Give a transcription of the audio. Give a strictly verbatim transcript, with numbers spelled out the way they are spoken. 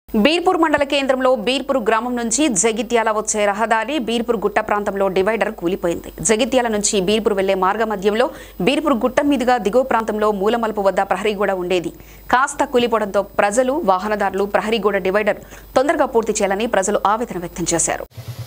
బీర్పూర్ మండల కేంద్రంలో బీర్పూర్ గ్రామం నుంచి జగిత్యాల వచ్చే రహదారి బీర్పూర్ గుట్ట ప్రాంతంలో డివైడర్ కూలిపోయింది. జగిత్యాల నుంచి బీర్పూర్ వెళ్లే మార్గ మధ్యంలో బీర్పూర్ గుట్ట మీదుగా దిగువ ప్రాంతంలో మూలమలుపు వద్ద ప్రహరీగోడ ఉండేది. కాస్త కూలిపోవడంతో ప్రజలు, వాహనదారులు ప్రహరీగోడ డివైడర్ తొందరగా పూర్తి చేయాలని ప్రజలు ఆవేదన వ్యక్తం చేశారు.